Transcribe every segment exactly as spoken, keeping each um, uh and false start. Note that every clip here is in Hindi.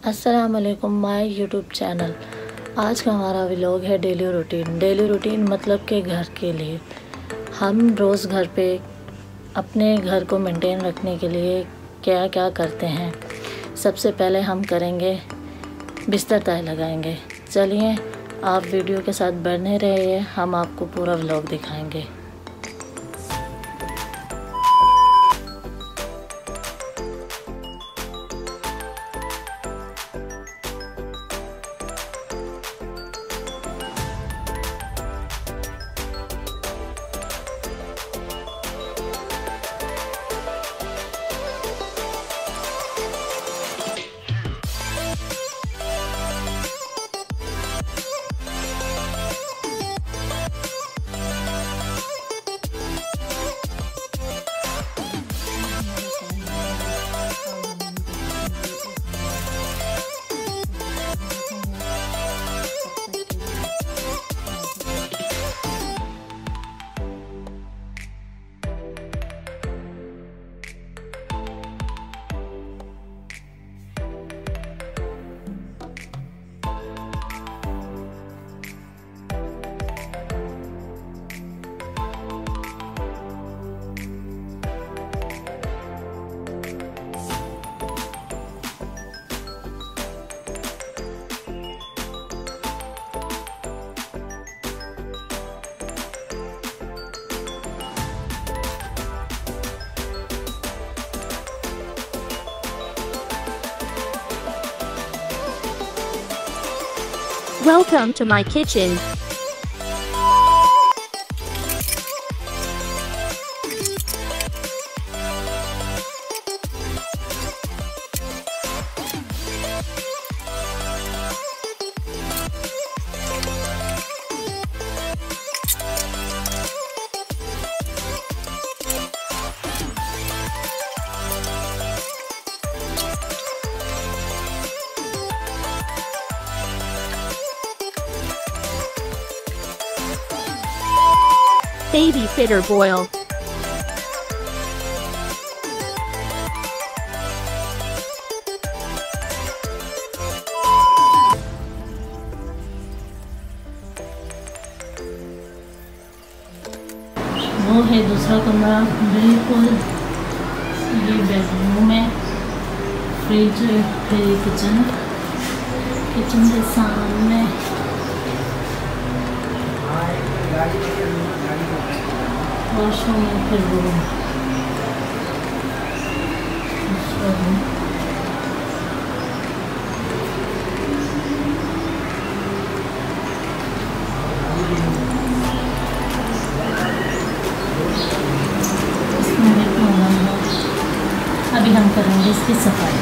अस्सलाम वालेकुम माय यूट्यूब चैनल। आज का हमारा व्लॉग है डेली रूटीन। डेली रूटीन मतलब के घर के लिए हम रोज़ घर पे अपने घर को मेंटेन रखने के लिए क्या क्या करते हैं। सबसे पहले हम करेंगे बिस्तर तय लगाएंगे। चलिए आप वीडियो के साथ बने रहिए, हम आपको पूरा व्लॉग दिखाएंगे। Welcome to my kitchen. Baby fritter boil. वो है दूसरा कमरा, बिल्कुल ये बेडरूम है, फ्रिज है, फिर किचन किचन के सामने वॉशरूम है, फिर रूम अभी हम करेंगे इसकी सफाई।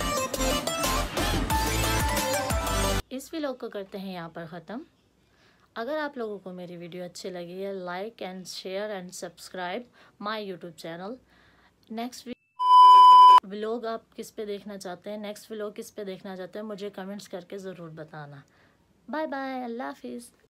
इस व्लॉग को करते हैं यहाँ पर ख़त्म। अगर आप लोगों को मेरी वीडियो अच्छी लगी है, like and share and subscribe my YouTube channel. Next vlog आप किस पे देखना चाहते हैं, नेक्स्ट व्लॉग किस पे देखना चाहते हैं, मुझे कमेंट्स करके ज़रूर बताना। बाय बाय, अल्लाह हाफिज़।